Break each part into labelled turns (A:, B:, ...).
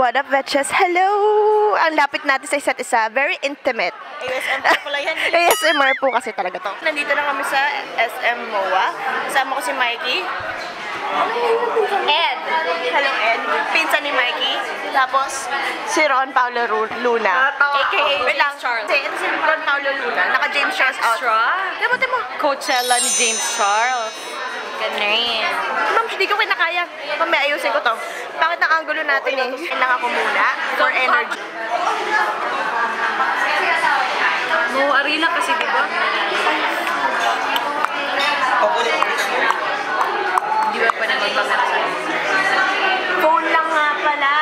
A: What up, Betches? Hello! Ang lapit natin sa isa't isa. Very intimate.
B: ASMR pala yan.
A: ASMR po kasi talaga to. Nandito na kami sa SM MOA. Kasama ko si Mikey. Ed. Hello, Ed. Pinsan ni Mikey. Tapos, si Ron Paulo Luna. A.K.A. James Charles. Ito si Ron Paulo Luna. Naka-James Charles out. Diba mo?
B: Coachella ni James Charles. Ganun.
A: Ma'am, hindi ko kinakaya. Mamaya ayusin ko to. Bakit ang angulo natin eh? Kailangan ko muna for energy.
B: No, arena kasi diba? Hindi ba pa naman magpapasal?
A: Phone lang nga pala.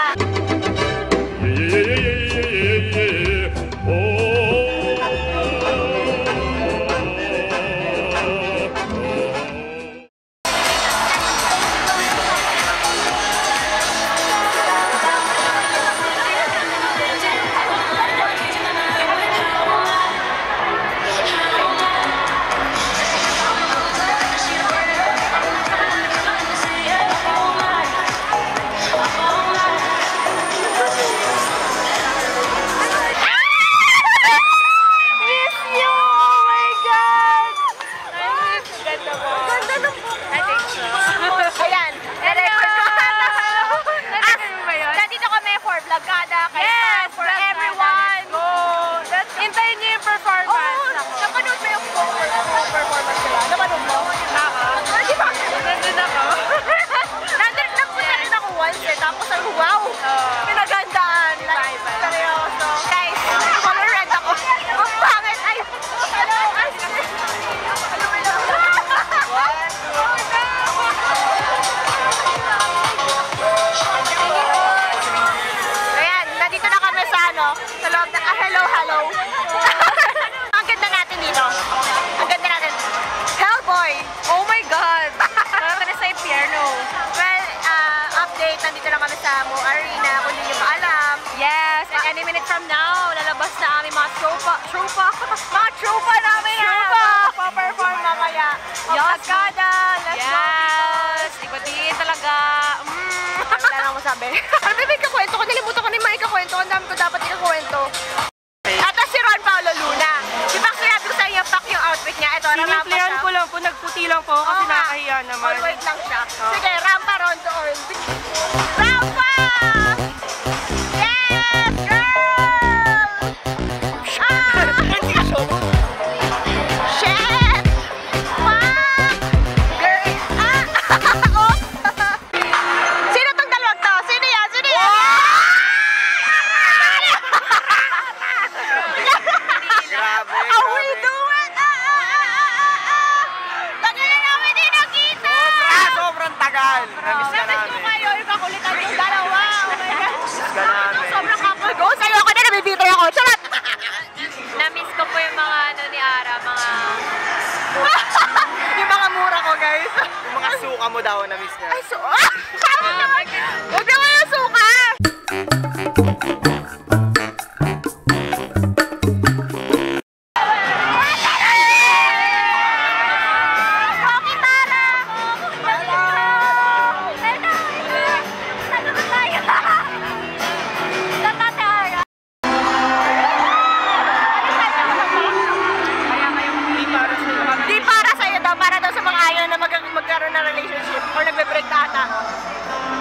B: From now, lalabas na aming mga tropa namin na
A: Pa-perform mamaya.
B: Yes,
A: Agada, let's
B: yes, iba din talaga.
A: Wala lang ako sabi. Ano ba yung kakwento ko? Nalimutan ko na yung maikakwento. Ang dami ko dapat ikakwento. At si Ron Paulo Luna. Di ba sinabi ko sa iyo, pack yung outfit niya? Ito, rampa siya.
B: ko lang po, nagputi lang po kasi nakahiya naman.
A: All white lang siya. Sige, rampa, Ron, doon. Rampa!
C: Mo daw na miss niya.
A: Ay, so... Huwag naman yung suka!
B: Magkaroon na relationship or nagbe-break na ata.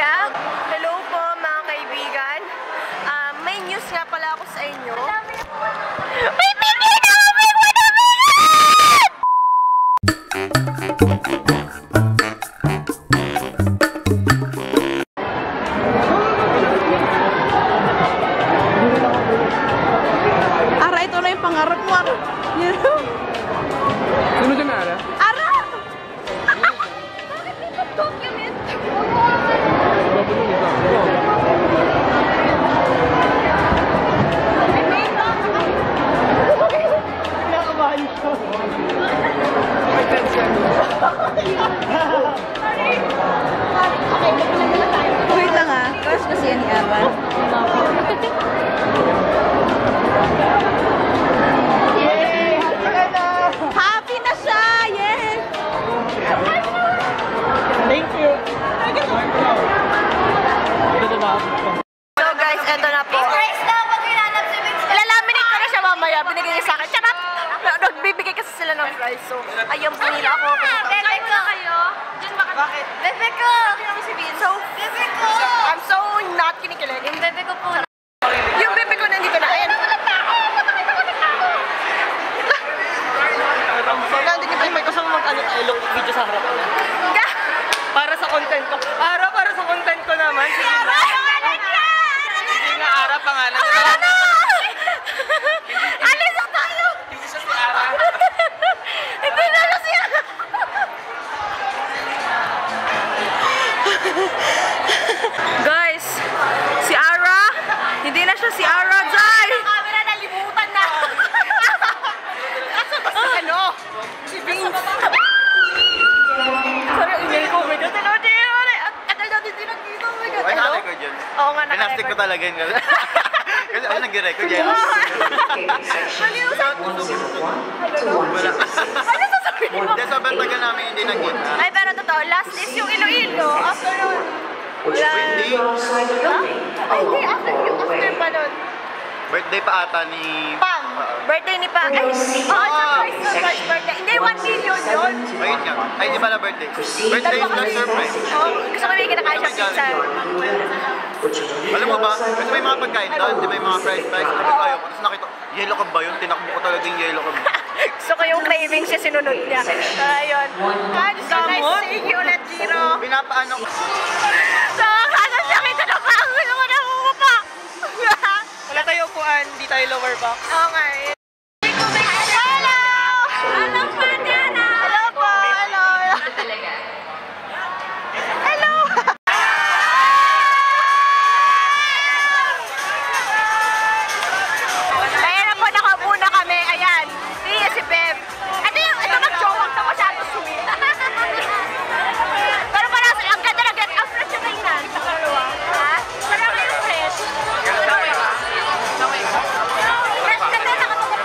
A: Teka. Hello po mga kaibigan. May news nga pala ako sa inyo. May bigay na kami mo
B: Ara, ito na yung pangarap mo. Ara.
C: Sino dyan, Ara?
B: Ara! Bakit may document? Wait lang ah. Crush kasi yan ni Ara. Happy na siya! Yes!
C: Thank you.
A: So guys, eto na po. Ilalaminate ko na siya mamaya. Binigay niya sa akin. Charot! Nagbibigay kasi sila ng fries. So, ayun po nila ako.
B: Bebe ko kayo. Diyan ba? Bakit? Bebe ko!
A: So,
B: Bebe ko!
A: I'm so not kinikilig.
B: Yung bebe ko po.
A: Yung bebe ko nandito na. Ayan.
C: Nandito pa yung may kasama mag-look video sa harapan niya. Para sa content ko. Ara, para sa content ko naman. Sige na. Sige na, Ara, pangalan niya.
A: Alis na tayo!
C: Hindi siya si Ara.
A: Hindi na siya siya! Guys, si Ara, hindi na siya si Ara, Jai!
B: Camera nalimutan na.
A: Ano? Si Vince. Sorry, email ko. Oh my God, hello, dear. Tagal natin din nagkita. Oh my God,
C: Ay,
A: hello?
C: naka-record yun.
A: Oo nga,
C: Pinastik ko
A: naka-record.
C: talaga yun. Kasi ako nag-record yan. Wala.
A: Ano sasabihin mo?
C: Hindi, sobrang taga namin hindi nagkita.
A: Ay, pero totoo, last is yung Iloilo. After nun. Wala.
C: Hindi.
A: Ay, hindi. After pa nun.
C: Birthday pa ata ni...
A: Pang. Birthday ni Pang. Ay, surprise birthday. Hindi, 1 million yun.
C: Ayun nga. Ay, di pala birthday. Birthday is the surprise.
A: Gusto ko may kinakain siya pizza.
C: Alam mo ba? Kasi may mga pagkain doon. Di ba yung mga fries? Sabi ko ayaw ko. Tapos nakita, yellow cab ba yun? Tinakbo ko talaga yung yellow cab.
A: Gusto ko yung craving siya, sinunod niya. Ayun. Guys, so nice seeing you ulit, Giro.
C: Pinapaano ko.
A: So, kasa siya kita na pang. Gusto ko na bumaba.
C: Wala tayo upuan. Di tayo lower box.
A: Oo nga eh. Hello! Hello po, Diana! Hello po! Hello! Hello! Ayan na po, nakaupo na kami. Ayan. Si Beb. Ito nag-jowang na masyado sweet. Pero parang ang ganda na ganda. Ang fresh yung kainan sa kaluwa. Ha? Parang yung fresh. Fresh na din, nakatulog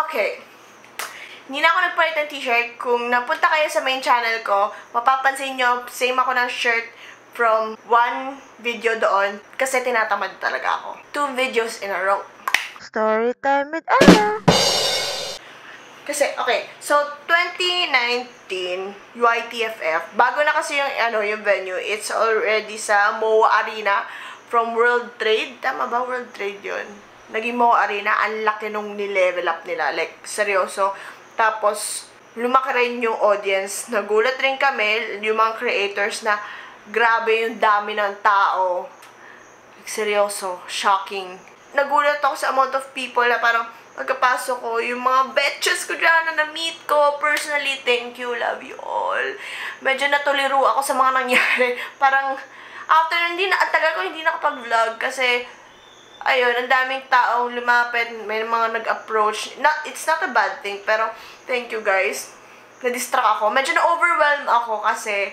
A: Okay. Hindi na ako nagpalit ng t-shirt. Kung napunta kayo sa main channel ko, mapapansin nyo, same ako ng shirt from one video doon. Kasi tinatamad talaga ako. 2 videos in a row. Story time with Ella. Kasi, okay. So, 2019, YTFF. Bago na kasi yung venue. It's already sa MOA Arena from World Trade. Tama ba? World Trade yun. Naging MOA Arena. Ang laki nung ni-level up nila. Like, seryoso. Tapos, lumaki rin yung audience. Nagulat rin kami, yung mga creators na grabe yung dami ng tao. Like, seryoso, shocking. Nagulat ako sa amount of people na parang pagkapasok ko, yung mga betches ko dyan na na-meet ko, personally, thank you, love you all. Medyo natuliro ako sa mga nangyari. Parang, after ang tagal ko hindi nakapag-vlog kasi ayun, ang daming taong lumapit, may mga nag-approach. It's not a bad thing, pero thank you guys. Na-distract ako. Medyo na-overwhelmed ako kasi,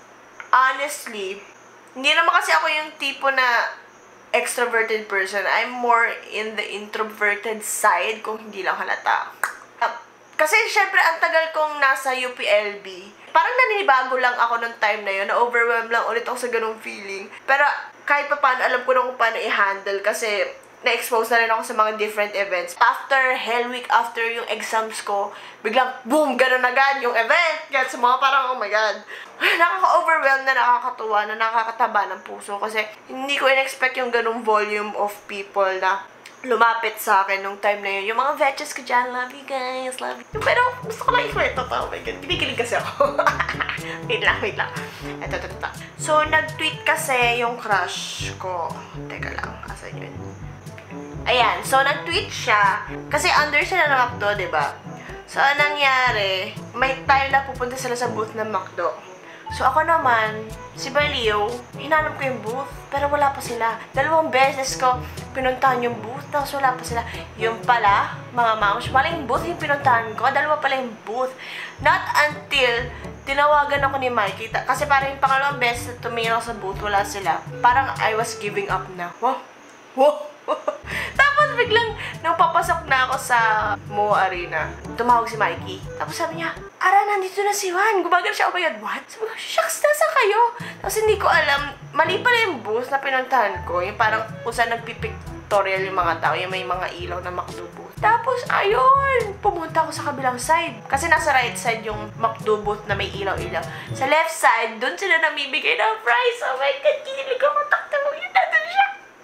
A: honestly, hindi naman kasi ako yung tipo na extroverted person. I'm more in the introverted side, kung hindi lang halata. Kasi, syempre, ang tagal kong nasa UPLB. Parang naninibago lang ako nung time na yun. Na-overwhelmed lang ulit ako sa ganung feeling. Pero, kahit pa paano, alam ko na kung paano i-handle kasi na-expose na rin ako sa mga different events. After Hell Week, after yung exams ko, biglang, boom, ganun agad yung event. Kaya sa mga parang, oh my God. Nakaka-overwhelmed na nakakatuwa, na nakakataba ng puso kasi hindi ko in-expect yung ganung volume of people na lumapit sa akin nung time na yun. Yung mga vetches ko dyan, love you guys, love you. Pero gusto ko lang ikwento to. Oh my God, kinikilig kasi ako. wait lang. Ito. So, nag-tweet kasi yung crush ko. Teka lang, asan yun? Ayan, so nag-tweet siya. Kasi under sila ng McDo, diba? So, anong nangyari? May time na pupunta sila sa booth ng McDo. So, ako naman, si Balio, hinanap ko yung booth, pero wala pa sila. 2 beses ko pinuntahan yung booth, tapos wala pa sila. Yung pala, mga mouse, maling booth yung pinuntahan ko, 2 pala yung booth. Not until tinawagan ako ni Mikey, kasi parang yung pangalawang beses na tumingin ako sa booth, wala sila. Parang I was giving up na. Wow! Tapos biglang, nung papasok na ako sa MOA Arena, tumawag si Mikey. Tapos sabi niya, Ara, nandito na si Juan. Gumagal siya, oh my God, what? Sabi ko, shucks, nasa kayo? Tapos hindi ko alam, mali pala yung booth na pinuntahan ko. Yung parang kung saan nagpipictorial yung mga tao, yung may mga ilaw na McDo booth. Tapos, ayun, pumunta ako sa kabilang side. Kasi nasa right side yung McDo booth na may ilaw-ilaw. Sa left side, dun sila namibigay ng fries. Oh my God, kinilig ako, takta mo yun, nandun siya.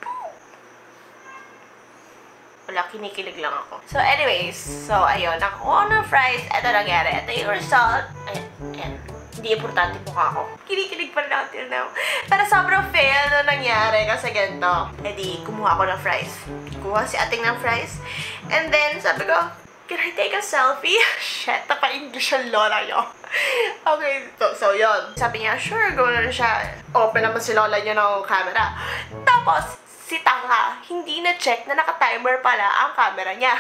A: Wala, kinikilig lang ako. So, anyways. So, ayun. Nakuha ng fries. Ito nangyari. Ito yung result. Ayan. Hindi importante mukha ko. Kinikilig pa rin ako till now. Pero sobrang fail na nangyari. Kasi ganito. E di, kumuha ako ng fries. Kuha si ating ng fries. And then, sabi ko, can I take a selfie? Shit, napa-English yung lola nyo. Okay, so yun. Sabi niya, sure, go na siya. Open naman si lola niya ng camera. Tapos, si Tanga, hindi na-check na naka-timer pala ang camera niya.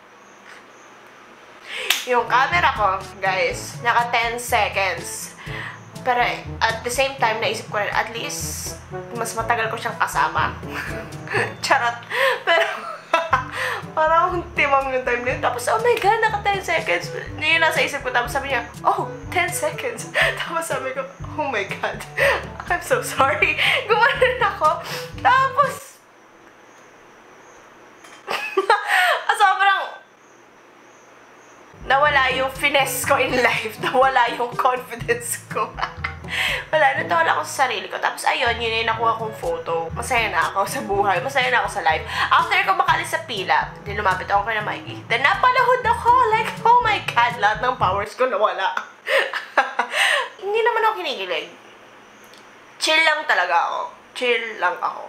A: Yung camera ko, guys, naka 10 seconds. Pero at the same time, naisip ko rin, at least, mas matagal ko siyang kasama. Charot. Pero, parang timang yung time na yun. Tapos, oh my God, naka 10 seconds. Yun nasa isip ko. Tapos sabi niya, oh, 10 seconds. Tapos sabi ko, oh my God, I'm so sorry. Gumanon ako. Tapos, sobrang nawala yung finesse ko in life. Nawala yung confidence ko. Wala, natawala ako sa sarili ko. Tapos ayun, yun yung nakuha kong photo. Masaya na ako sa buhay. Masaya na ako sa life. After ko makalis sa pila, din lumapit ako kay na Mikey. Then napalahod ako. Like, oh my God, lahat ng powers ko nawala. Hindi naman ako kinikilig. Chill lang talaga ako. Chill lang ako.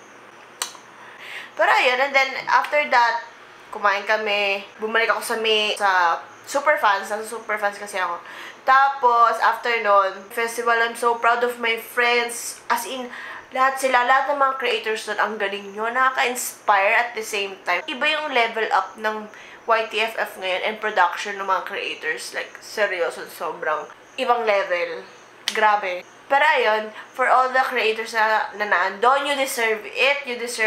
A: Pero ayun, and then after that, kumain kami. Bumalik ako sa Superfans. Nasa Superfans kasi ako. Tapos, after nun, festival, I'm so proud of my friends. As in, lahat ng mga creators nun, ang galing nyo. Nakaka-inspire at the same time. Iba yung level up ng YTFF ngayon and production ng mga creators. Like, seryoso, sobrang ibang level. Grabe. Pero ayun, for all the creators na nandun, you deserve it. You deserve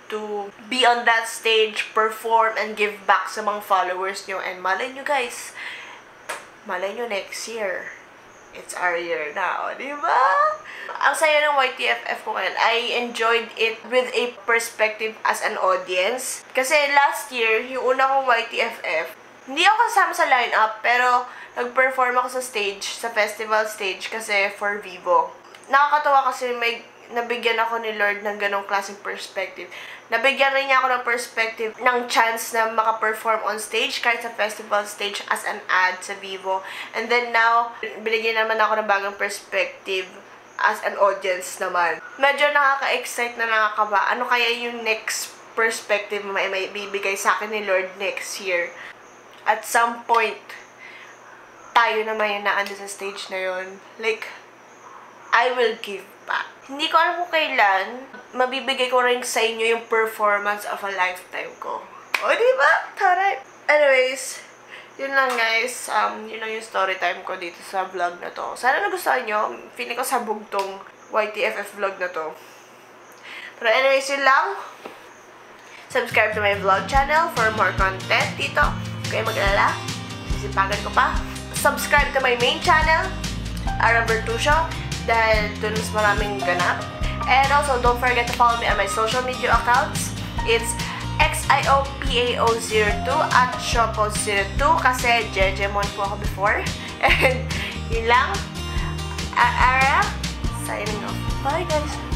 A: to be on that stage, perform, and give back sa mga followers nyo. And malay nyo guys, malay nyo next year, it's our year now, di ba? Ang saya ng YTFF ko ngayon. I enjoyed it with a perspective as an audience. Kasi last year, yung una kong YTFF, hindi ako kasama sa lineup, pero nag-perform ako sa stage, sa festival stage, kasi for Vivo. Nakakatawa kasi nabigyan ako ni Lord ng ganong klaseng perspective. Nabigyan rin niya ako ng perspective, ng chance na maka-perform on stage, kahit sa festival stage as an ad sa Vivo. And then now, binigyan naman ako ng bagong perspective as an audience naman. Medyo nakaka-excite na nakakaba. Ano kaya yung next perspective may bibigay sa akin ni Lord next year? At some point, tayo naman yung naando sa stage na yun. Like, I will give back. Hindi ko alam kung kailan, mabibigay ko rin sa inyo yung performance of a lifetime ko. O, diba? Taray! Anyways, yun lang guys. Yun lang yung story time ko dito sa vlog na to. Sana nagustuhan nyo. Feeling ko sabog tong YTFF vlog na to. Pero anyways, yun lang. Subscribe to my vlog channel for more content dito. Kaya mag-alala. Sisipagan ko pa. Subscribe to my main channel, Ara Bertuccio, dahil dun mas maraming ganap. And also, don't forget to follow me on my social media accounts. It's XIOPAO02 at Shopos02 kasi Jejemon po ako before. And yun lang. Ara, signing off. Bye guys!